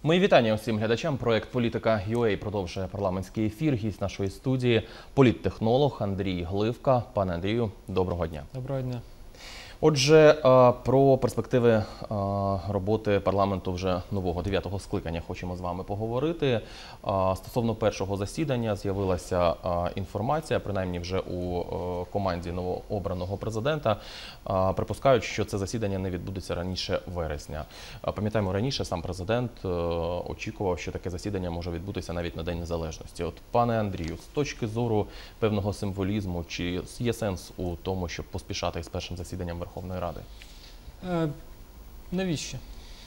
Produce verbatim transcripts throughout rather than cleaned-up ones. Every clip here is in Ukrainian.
Мої вітання усім глядачам. Проект «Політика ю ей» продовжує парламентський ефір. Гість нашої студії – політтехнолог Андрій Гливка. Пане Андрію, доброго дня. Доброго дня. Отже, про перспективи роботи парламенту вже нового дев'ятого скликання хочемо з вами поговорити. Стосовно першого засідання з'явилася інформація, принаймні вже у команді новообраного президента. Припускають, що це засідання не відбудеться раніше вересня. Пам'ятаємо, раніше сам президент очікував, що таке засідання може відбутися навіть на День Незалежності. От, пане Андрію, з точки зору певного символізму, чи є сенс у тому, щоб поспішати із першим засіданням Верховної Ради? Е, навіщо?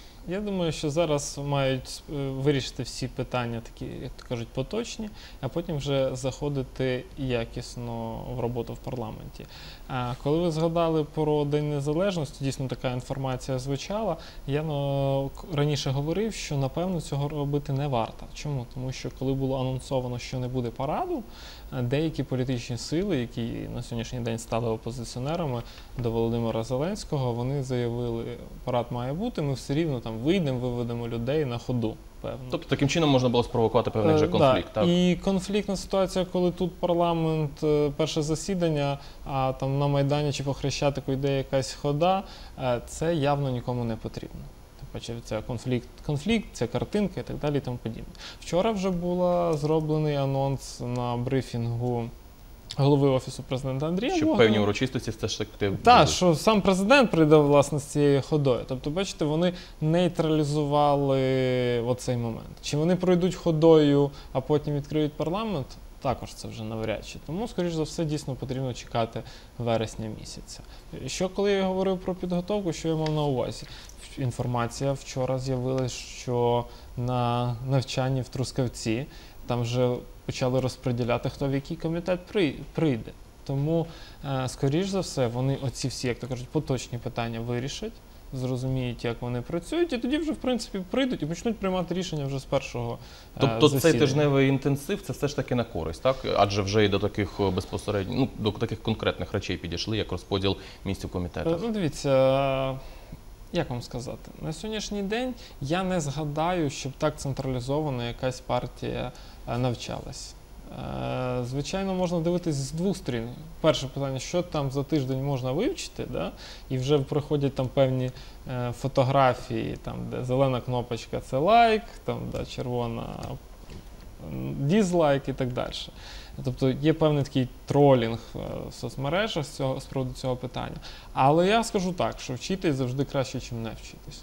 Я думаю, що зараз мають вирішити всі питання, такі, як то кажуть, поточні, а потім вже заходити якісно в роботу в парламенті. А коли ви згадали про День Незалежності, дійсно така інформація звучала, я ну, раніше говорив, що, напевно, цього робити не варто. Чому? Тому що, коли було анонсовано, що не буде параду, деякі політичні сили, які на сьогоднішній день стали опозиціонерами до Володимира Зеленського, вони заявили, парад має бути, ми все рівно там вийдемо, виведемо людей на ходу. Певно. Тобто таким чином можна було спровокувати певний вже конфлікт, е, так? І конфліктна ситуація, коли тут парламент, перше засідання, а там на Майдані чи по Хрещатику йде якась хода, це явно нікому не потрібно. Це конфлікт, конфлікт, це картинка і так далі і тому подібне. Вчора вже був зроблений анонс на брифінгу голови Офісу президента Андрія Щоб Богдана. певні урочистості все ж таки... Так, що сам президент прийде, власне, з цією ходою. Тобто, бачите, вони нейтралізували оцей момент. Чи вони пройдуть ходою, а потім відкриють парламент? Також це вже навряд чи. Тому, скоріш за все, дійсно потрібно чекати вересня місяця. Що, коли я говорив про підготовку, що я мав на увазі? Інформація вчора з'явилась, що на навчанні в Трускавці там вже почали розподіляти, хто в який комітет прийде. Тому, скоріш за все, вони оці всі, як то кажуть, поточні питання вирішать, зрозуміють, як вони працюють, і тоді вже, в принципі, прийдуть і почнуть приймати рішення вже з першого Тобто засідання. Цей тижневий інтенсив – це все ж таки на користь, так? Адже вже і до таких безпосередньо, ну, до таких конкретних речей підійшли, як розподіл місць у комітетах. Ну, дивіться, як вам сказати, на сьогоднішній день я не згадаю, щоб так централізовано якась партія навчалась. Звичайно, можна дивитися з двох сторін. Перше питання, що там за тиждень можна вивчити, да? І вже приходять там певні е, фотографії, там, де зелена кнопочка – це лайк, там, де червона – дізлайк і так далі. Тобто є певний такий тролінг в соцмережах з, цього, з приводу цього питання. Але я скажу так, що вчитись завжди краще, ніж не вчитись.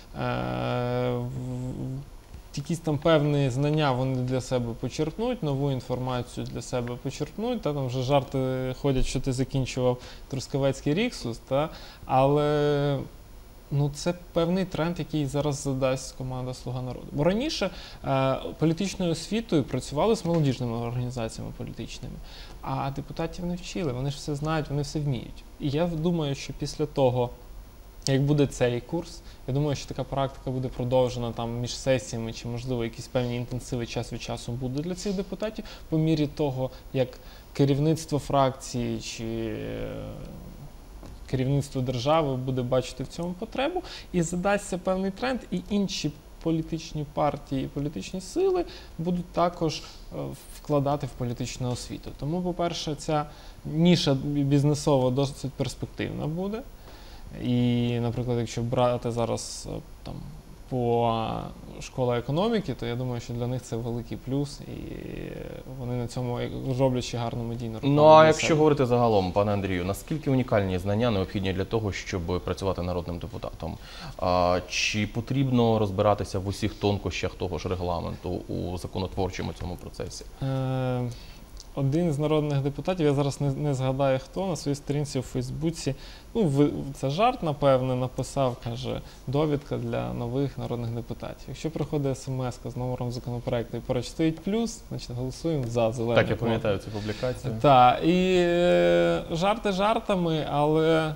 Е, Якісь там певні знання вони для себе почерпнуть, нову інформацію для себе почерпнуть. Та, там вже жарти ходять, що ти закінчував Трускавецький Ріксус, та, але ну, це певний тренд, який зараз задасть команда «Слуга народу». Бо раніше е, політичною освітою працювали з молодіжними організаціями політичними, а депутатів не вчили, вони ж все знають, вони все вміють. І я думаю, що після того, як буде цей курс, я думаю, що така практика буде продовжена там між сесіями, чи, можливо, якісь певні інтенсиви час від часу будуть для цих депутатів, по мірі того, як керівництво фракції чи керівництво держави буде бачити в цьому потребу, і задасться певний тренд, і інші політичні партії і політичні сили будуть також вкладати в політичну освіту. Тому, по-перше, ця ніша бізнесова досить перспективна буде. І, наприклад, якщо брати зараз там по школі економіки, то я думаю, що для них це великий плюс, і вони на цьому роблять ще гарну медійну рекламу. Ну, а якщо говорити загалом, пане Андрію, наскільки унікальні знання необхідні для того, щоб працювати народним депутатом? А, чи потрібно розбиратися в усіх тонкощах того ж регламенту у законотворчому цьому процесі? Е Один з народних депутатів, я зараз не, не згадаю хто, на своїй сторінці у Фейсбуці, ну, це жарт, напевне, написав, каже, довідка для нових народних депутатів. Якщо приходить смс з номером законопроекту і поруч стоїть плюс, значить голосуємо за зелений. Так, я пам'ятаю цю публікацію. Так, і е, жарти жартами, але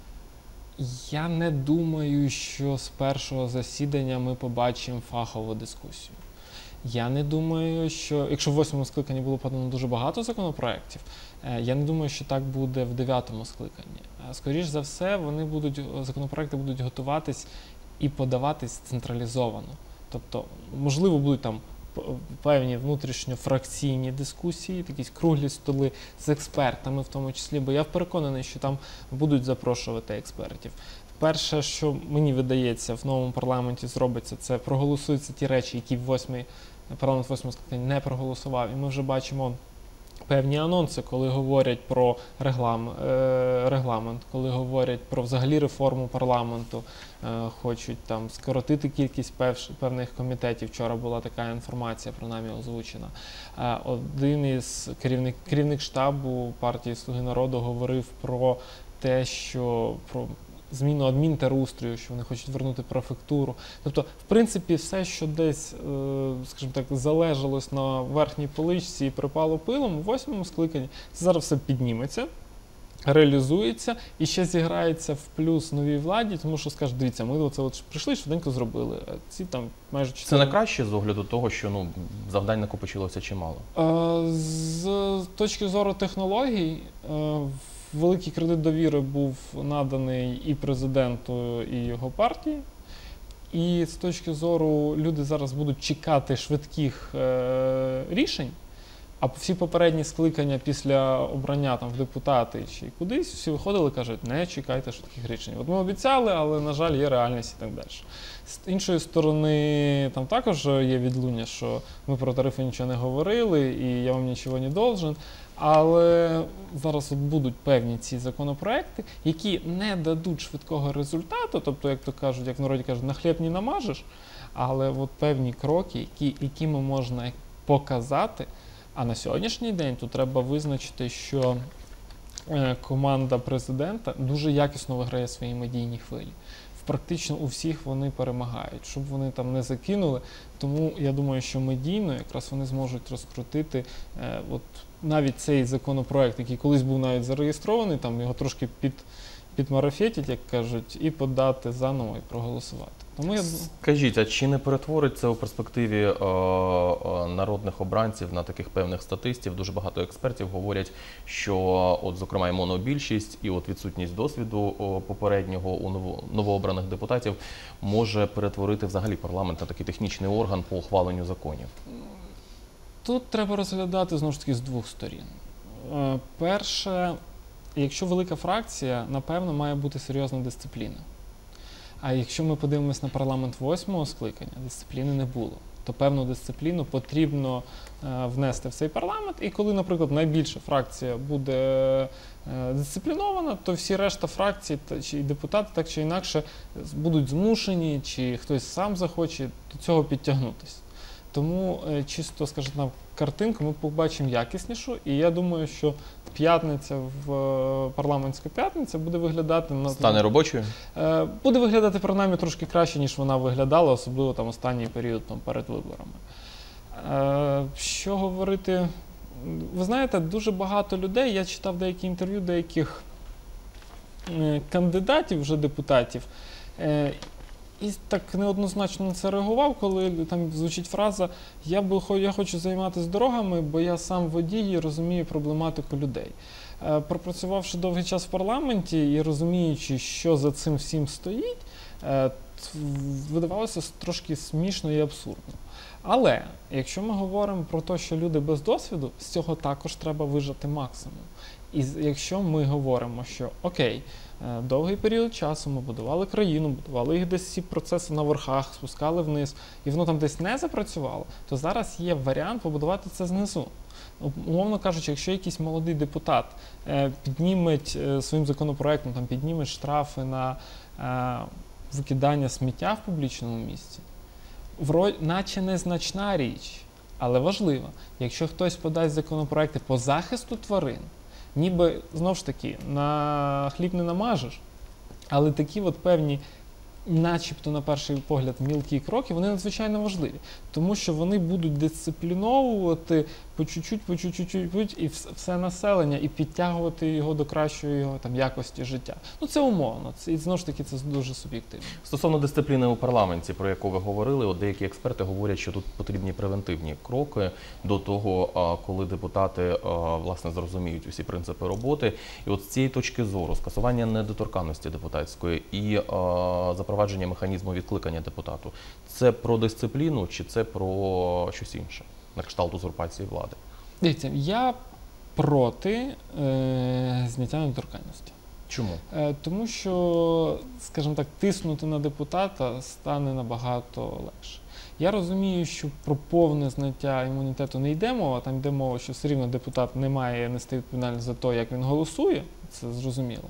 я не думаю, що з першого засідання ми побачимо фахову дискусію. Я не думаю, що, якщо в восьмому скликанні було подано дуже багато законопроєктів, я не думаю, що так буде в дев'ятому скликанні. Скоріш за все, вони будуть, законопроєкти будуть готуватись і подаватись централізовано. Тобто, можливо, будуть там певні внутрішньофракційні дискусії, якісь круглі столи з експертами в тому числі, бо я переконаний, що там будуть запрошувати експертів. Перше, що мені видається в новому парламенті зробиться, це проголосуються ті речі, які в восьмий парламент восьмого скликання не проголосував. І ми вже бачимо певні анонси, коли говорять про реглам, е, регламент, коли говорять про взагалі реформу парламенту, е, хочуть там скоротити кількість пев, певних комітетів. Вчора була така інформація, принаймні озвучена. Е, один із керівник, керівник штабу партії «Слуги народу» говорив про те, що про зміну адмінтерустрою, що вони хочуть вернути префектуру. Тобто, в принципі, все, що десь, скажімо так, залежалось на верхній поличці і припало пилом, у восьмому скликанні, це зараз все підніметься, реалізується і ще зіграється в плюс новій владі, тому що скажуть, дивіться, ми оце от прийшли, швиденько зробили. А ці там майже чотири... Це не краще з огляду того, що ну, завдань накопичилося чимало? З точки зору технологій, великий кредит довіри був наданий і президенту, і його партії. І з точки зору люди зараз будуть чекати швидких е, рішень, а всі попередні скликання після обрання там, в депутати чи кудись, всі виходили і кажуть, не чекайте швидких рішень. От ми обіцяли, але, на жаль, є реальність і так далі. З іншої сторони, там також є відлуння, що ми про тарифи нічого не говорили і я вам нічого не должен. Але зараз от будуть певні ці законопроекти, які не дадуть швидкого результату, тобто, як то кажуть, як в народі кажуть, на хліб не намажеш, але от певні кроки, які, якими можна показати. А на сьогоднішній день тут треба визначити, що команда президента дуже якісно виграє свої медійні хвилі. Практично у всіх вони перемагають, щоб вони там не закинули. Тому я думаю, що медійно якраз вони зможуть розкрутити е, от навіть цей законопроект, який колись був навіть зареєстрований, там його трошки під, підмарафетять, як кажуть, і подати заново і проголосувати. Тому я... Скажіть, а чи не перетворить це у перспективі е, е, народних обранців на таких певних статистів? Дуже багато експертів говорять, що, от, зокрема, і монобільшість, і от відсутність досвіду о, попереднього у ново, новообраних депутатів може перетворити взагалі парламент на такий технічний орган по ухваленню законів? Тут треба розглядати, знову ж таки, з двох сторін. Е, перше, якщо велика фракція, напевно, має бути серйозна дисципліна. А якщо ми подивимось на парламент восьмого скликання, дисципліни не було. То певну дисципліну потрібно е, внести в цей парламент. І коли, наприклад, найбільша фракція буде е, дисциплінована, то всі решта фракцій та, чи депутати так чи інакше будуть змушені, чи хтось сам захоче до цього підтягнутися. Тому е, чисто, скажімо, картинку ми побачимо якіснішу, і я думаю, що п'ятниця, в е, парламентська п'ятниця буде виглядати... На, Стане робочою? Е, буде виглядати, принаймні, трошки краще, ніж вона виглядала, особливо там останній період там, перед виборами. Е, що говорити? Ви знаєте, дуже багато людей, я читав деякі інтерв'ю деяких е, кандидатів, вже депутатів, е, і так неоднозначно на це реагував, коли там звучить фраза «я, би, я хочу займатися дорогами, бо я сам водій і розумію проблематику людей». Е, пропрацювавши довгий час в парламенті і розуміючи, що за цим всім стоїть, е, видавалося трошки смішно і абсурдно. Але якщо ми говоримо про те, що люди без досвіду, з цього також треба вижати максимум. І якщо ми говоримо, що окей, довгий період часу ми будували країну, будували їх десь ці процеси на верхах, спускали вниз, і воно там десь не запрацювало, то зараз є варіант побудувати це знизу. Умовно кажучи, якщо якийсь молодий депутат е, підніме е, своїм законопроектом, там, підніме штрафи на е, викидання сміття в публічному місці, вроді, наче незначна річ, але важлива. Якщо хтось подасть законопроекти по захисту тварин, ніби, знову ж таки, на хліб не намажеш, але такі от певні, начебто, на перший погляд, мілкі кроки, вони надзвичайно важливі, тому що вони будуть дисципліновувати по чуть-чуть, по чуть-чуть, і все населення, і підтягувати його до кращої його там якості життя. Ну це умовно, це, і знову ж таки це дуже суб'єктивно. Стосовно дисципліни у парламенті, про яку ви говорили, от деякі експерти говорять, що тут потрібні превентивні кроки до того, коли депутати власне зрозуміють усі принципи роботи. І от з цієї точки зору скасування недоторканності депутатської і запровадження механізму відкликання депутату – це про дисципліну чи це про щось інше, на кшталт узурпації влади? Дивіться, я проти е, зняття недоторканності. Чому? Е, тому що, скажімо так, тиснути на депутата стане набагато легше. Я розумію, що про повне зняття імунітету не йде мова, там йде мова, що все рівно депутат не має нести відповідальність за те, як він голосує, це зрозуміло.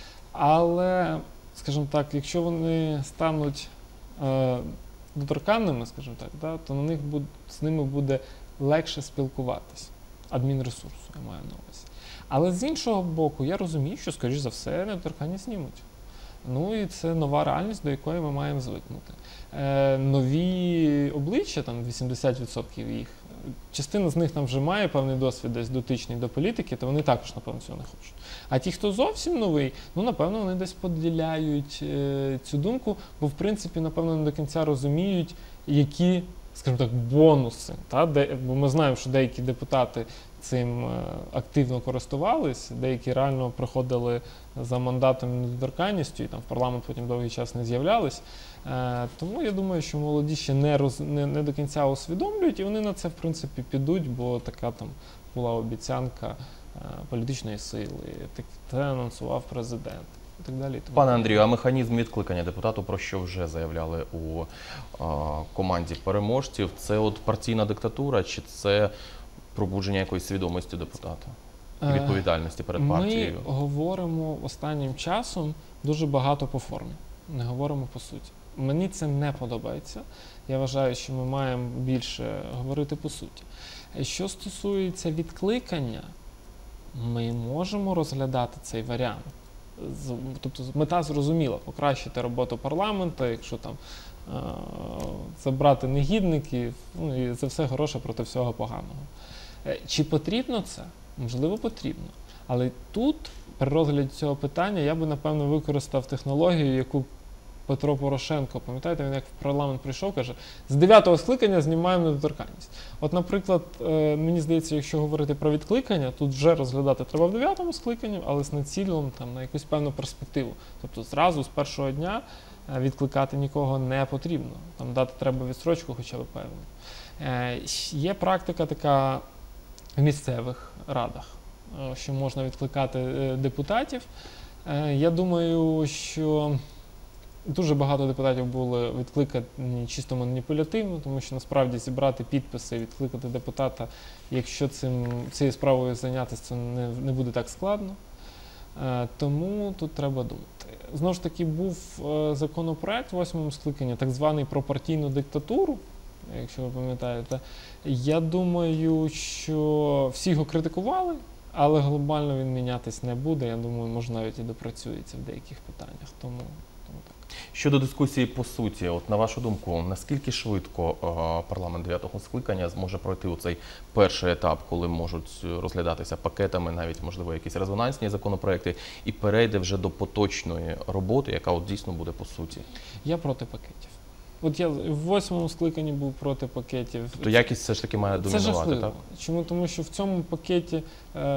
Але, скажімо так, якщо вони стануть е, доторканними, скажімо так, да, то на них буде, з ними буде легше спілкуватись. Адмінресурсу, я маю на увазі. Але з іншого боку, я розумію, що, скоріш за все, недоторканність знімуть. Ну і це нова реальність, до якої ми маємо звикнути. Е, нові обличчя, там вісімдесят відсотків їх, частина з них там вже має певний досвід десь дотичний до політики, то вони також, напевно, цього не хочуть. А ті, хто зовсім новий, ну, напевно, вони десь поділяють е, цю думку, бо, в принципі, напевно, не до кінця розуміють, які, скажімо так, бонуси. Та? Де, бо ми знаємо, що деякі депутати цим активно користувались, деякі реально приходили за мандатом і недоторканністю, і там в парламент потім довгий час не з'являлись. Е, тому я думаю, що молоді ще не, роз, не, не до кінця усвідомлюють, і вони на це, в принципі, підуть, бо така там була обіцянка е, політичної сили, так, це анонсував президент. І так далі. Пане Андрію, а механізм відкликання депутату, про що вже заявляли у а, команді переможців, це от партійна диктатура, чи це пробудження якоїсь свідомості депутата і відповідальності перед партією? Ми говоримо останнім часом дуже багато по формі, не говоримо по суті. Мені це не подобається. Я вважаю, що ми маємо більше говорити по суті. Що стосується відкликання, ми можемо розглядати цей варіант. Тобто мета зрозуміла – покращити роботу парламенту, якщо там е- забрати негідників, ну і це все хороше проти всього поганого. Чи потрібно це? Можливо, потрібно. Але тут, при розгляді цього питання, я би, напевно, використав технологію, яку Петро Порошенко, пам'ятаєте, він як в парламент прийшов, каже, з дев'ятого скликання знімаємо недоторканність. От, наприклад, мені здається, якщо говорити про відкликання, тут вже розглядати треба в дев'ятому скликанні, але з націлом там, на якусь певну перспективу. Тобто зразу з першого дня відкликати нікого не потрібно. Там дати треба відстрочку хоча б певну. Є практика така в місцевих радах, що можна відкликати депутатів. Я думаю, що дуже багато депутатів були відкликані чисто маніпулятивно, тому що насправді зібрати підписи і відкликати депутата, якщо цим, цією справою зайнятися, це не, не буде так складно. Тому тут треба думати. Знову ж таки, був законопроект в восьмому скликанні, так званий про партійну диктатуру, якщо ви пам'ятаєте. Я думаю, що всі його критикували, але глобально він мінятись не буде. Я думаю, може навіть і допрацюється в деяких питаннях. Тому, тому так. Щодо дискусії по суті, от на вашу думку, наскільки швидко е, парламент дев'ятого скликання зможе пройти у цей перший етап, коли можуть розглядатися пакетами, навіть, можливо, якісь резонансні законопроекти, і перейде вже до поточної роботи, яка от дійсно буде по суті? Я проти пакетів. От я в восьмому скликанні був проти пакетів. То якість все ж таки має домінувати, це жахливо. так? Чому? Тому що в цьому пакеті е-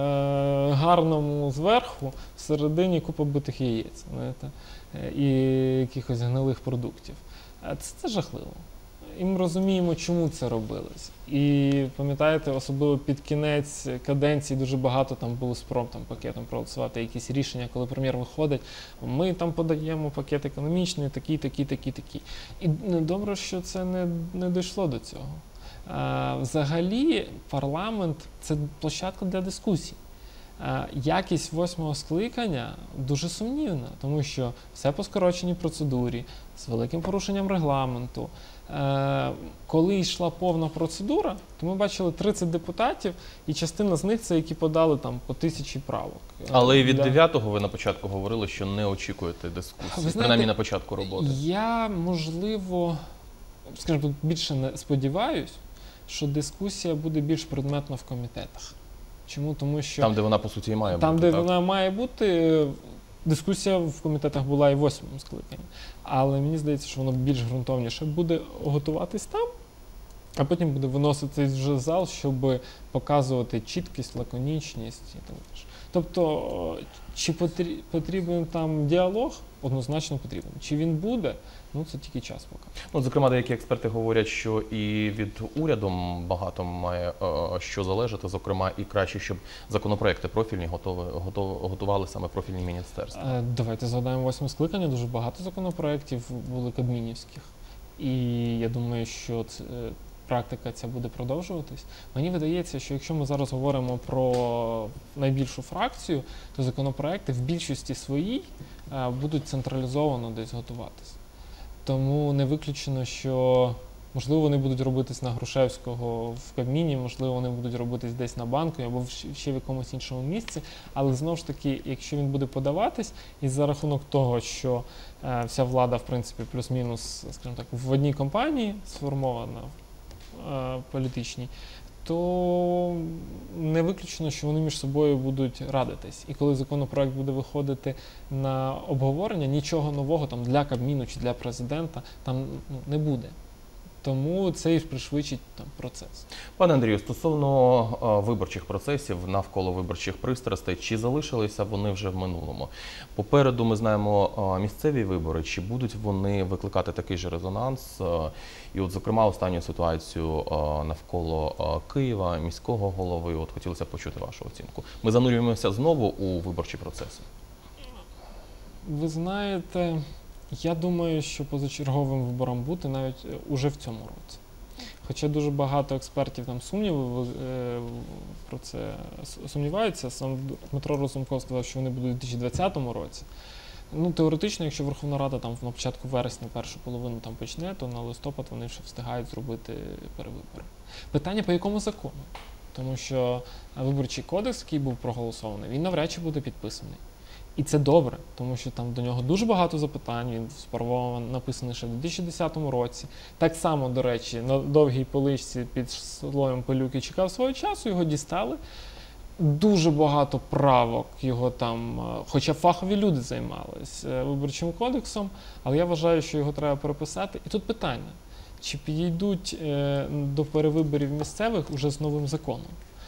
гарному зверху всередині купа битих яєць, знаєте, і якихось гнилих продуктів. Це, це жахливо. І ми розуміємо, чому це робилось. І пам'ятаєте, особливо під кінець каденції дуже багато там було спроб там пакетом проголосувати якісь рішення, коли прем'єр виходить, ми там подаємо пакет економічний, такий, такий, такий, такий. І добре, що це не, не дійшло до цього. А, взагалі, парламент – це площадка для дискусій. А, якість восьмого скликання дуже сумнівна, тому що все по скороченій процедурі, з великим порушенням регламенту. Коли йшла повна процедура, то ми бачили тридцять депутатів, і частина з них це які подали там по тисячі правок. Але і від дев'ятого ви на початку говорили, що не очікуєте дискусії, принаймні на початку роботи. Я, можливо, скажімо, тут більше не сподіваюсь, що дискусія буде більш предметно в комітетах. Чому? Тому що Там, де вона, по суті, і має там, бути, де так? вона має бути, дискусія в комітетах була і в восьмому скликанні. Але мені здається, що воно більш ґрунтовніше буде готуватись там, а потім буде виноситись вже в зал, щоб показувати чіткість, лаконічність і так далі. Тобто, чи потрі- потрібен там діалог? Однозначно потрібен. Чи він буде? Ну, це тільки час покаже. Ну, зокрема, деякі експерти говорять, що і від уряду багато має е, що залежати, зокрема, і краще, щоб законопроекти профільні готові, готов, готували саме профільні міністерства. Е, Давайте згадаємо восьме скликання, дуже багато законопроєктів були кабмінівських. І я думаю, що це, е, практика ця буде продовжуватись. Мені видається, що якщо ми зараз говоримо про найбільшу фракцію, то законопроекти в більшості своїй е, будуть централізовано десь готуватись. Тому не виключено, що можливо вони будуть робитись на Грушевського в Кабміні, можливо вони будуть робитись десь на Банковій або в- ще в якомусь іншому місці. Але знову ж таки, якщо він буде подаватись, і за рахунок того, що е, вся влада, в принципі, плюс-мінус, скажімо так, в одній компанії сформована е, політичній, то не виключено, що вони між собою будуть радитись. І коли законопроект буде виходити на обговорення, нічого нового там для Кабміну чи для президента там ну, не буде. Тому це і пришвидшить там процес. Пане Андрію, стосовно е, виборчих процесів, навколо виборчих пристрастей, чи залишилися вони вже в минулому? Попереду ми знаємо е, місцеві вибори, чи будуть вони викликати такий же резонанс? Е, і от, зокрема, останню ситуацію е, навколо е, Києва, міського голови, от хотілося б почути вашу оцінку. Ми занурюємося знову у виборчі процеси. Ви знаєте, я думаю, що позачерговим вибором бути навіть е, уже в цьому році. Хоча дуже багато експертів там сумніви е, про це с- сумніваються. Сам Дмитро Разумков сказав, що вони будуть у дві тисячі двадцятому році. Ну, теоретично, якщо Верховна Рада там на початку вересня першу половину там почне, то на листопад вони ще встигають зробити перевибори. Питання, по якому закону? Тому що виборчий кодекс, який був проголосований, він навряд чи буде підписаний. І це добре, тому що там до нього дуже багато запитань, він справа написаний ще в дві тисячі десятому році. Так само, до речі, на довгій поличці під слоєм пилюки чекав свого часу, його дістали. Дуже багато правок його там, е, хоча фахові люди займались е, виборчим кодексом, але я вважаю, що його треба переписати. І тут питання, чи підійдуть е, до перевиборів місцевих уже з новим законом?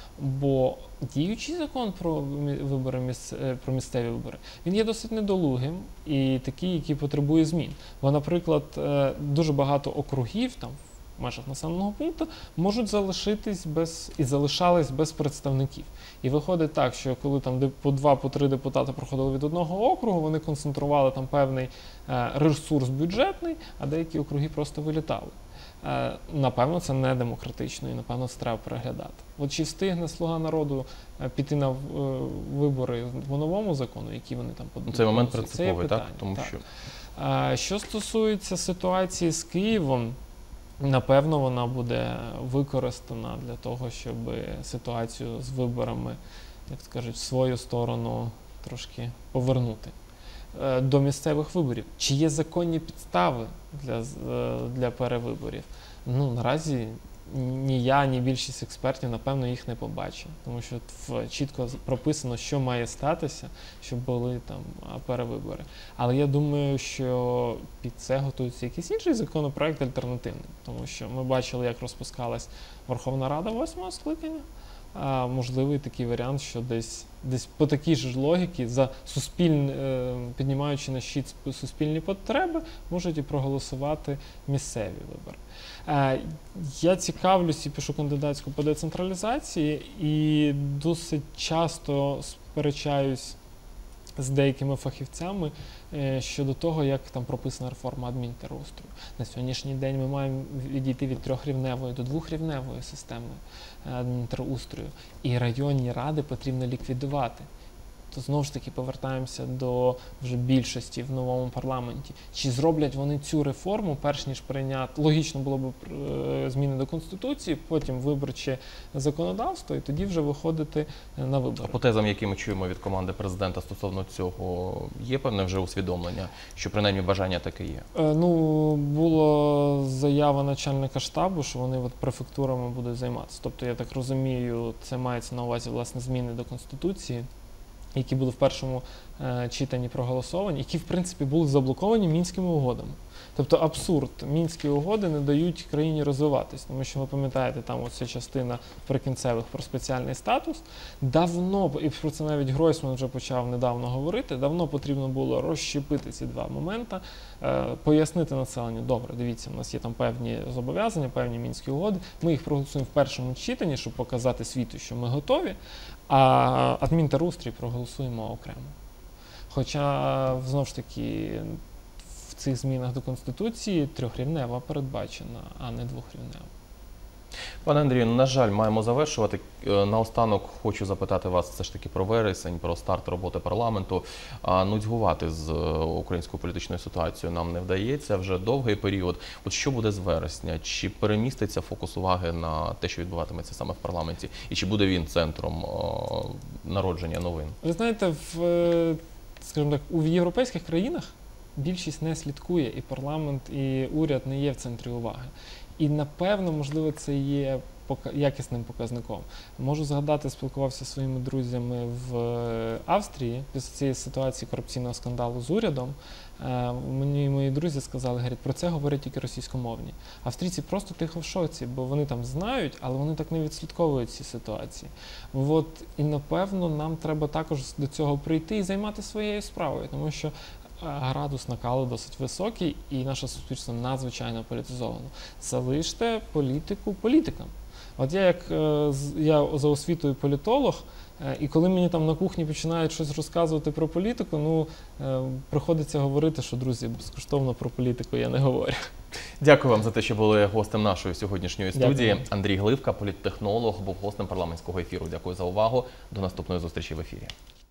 Бо діючий закон про мі- вибори міс- е, про місцеві вибори, він є досить недолугим і такий, який потребує змін. Бо, наприклад, е, дуже багато округів там в межах населеного пункту можуть залишитись без і залишались без представників. І виходить так, що коли там де- по два, по три депутати проходили від одного округу, вони концентрували там певний е, ресурс бюджетний, а деякі округи просто вилітали. Е, Напевно, це не демократично і, напевно, це треба переглядати. От чи встигне «Слуга народу» е, піти на е, вибори по новому закону, які вони там Ну, цей момент подадуть? Це є принциповий, так? питання, Тому так. що А що стосується ситуації з Києвом, напевно, вона буде використана для того, щоб ситуацію з виборами, як скажуть, в свою сторону трошки повернути. Е, До місцевих виборів. Чи є законні підстави для, з- е, для перевиборів? Ну, наразі ні я, ні більшість експертів, напевно, їх не побачимо. Тому що в- чітко з- прописано, що має статися, щоб були там а, перевибори. Але я думаю, що під це готується якийсь інший законопроект альтернативний. Тому що ми бачили, як розпускалась Верховна Рада восьмого скликання. А можливий такий варіант, що десь, десь по такій ж логіці, за суспіль, е, піднімаючи на щит сп- суспільні потреби, можуть і проголосувати місцеві вибори. Е, Я цікавлюсь і пишу кандидатську по децентралізації і досить часто сперечаюсь з деякими фахівцями е, щодо того, як там прописана реформа адмінтерустрою. На сьогоднішній день ми маємо відійти від трьохрівневої до двохрівневої системи е, адмінтерустрою. І районні ради потрібно ліквідувати. Тобто, знову ж таки, повертаємося до вже більшості в новому парламенті. Чи зроблять вони цю реформу, перш ніж прийняти, логічно було б е, зміни до Конституції, потім виборче законодавство, і тоді вже виходити на вибори. А по тезам, які ми чуємо від команди президента стосовно цього, є певне вже усвідомлення, що принаймні бажання таке є? Е, ну, була заява начальника штабу, що вони от префектурами будуть займатися. Тобто, я так розумію, це мається на увазі, власне, зміни до Конституції, які були в першому е, читанні проголосовані, які, в принципі, були заблоковані Мінськими угодами. Тобто абсурд. Мінські угоди не дають країні розвиватись, тому що, ви пам'ятаєте, там оця частина прикінцевих про спеціальний статус. Давно, і про це навіть Гройсман вже почав недавно говорити, давно потрібно було розщепити ці два моменти, е, пояснити населенню, добре, дивіться, у нас є там певні зобов'язання, певні Мінські угоди, ми їх проголосуємо в першому читанні, щоб показати світу, що ми готові, а адмінтерустрій проголосуємо окремо. Хоча, знову ж таки, в цих змінах до Конституції трьохрівнева передбачена, а не двохрівнева. Пане Андрію, на жаль, маємо завершувати. Наостанок хочу запитати вас все ж таки про вересень, про старт роботи парламенту. Нудьгувати з українською політичною ситуацією нам не вдається вже довгий період. От що буде з вересня? Чи переміститься фокус уваги на те, що відбуватиметься саме в парламенті? І чи буде він центром народження новин? Ви знаєте, в, скажімо так, у європейських країнах більшість не слідкує, і парламент, і уряд не є в центрі уваги. І, напевно, можливо, це є якісним показником. Можу згадати, спілкувався зі своїми друзями в Австрії після цієї ситуації корупційного скандалу з урядом. Мені мої друзі сказали, говорять, про це говорять тільки російськомовні. Австрійці просто тихо в шоці, бо вони там знають, але вони так не відслідковують ці ситуації. От, і, напевно, нам треба також до цього прийти і займатися своєю справою, тому що градус накалу досить високий, і наше суспільство надзвичайно політизовано. Залиште політику політикам. От я, як я за освітою політолог, і коли мені там на кухні починають щось розказувати про політику, ну, приходиться говорити, що, друзі, безкоштовно про політику я не говорю. Дякую вам за те, що були гостем нашої сьогоднішньої студії. Дякую. Андрій Гливка, політтехнолог, був гостем парламентського ефіру. Дякую за увагу. До наступної зустрічі в ефірі.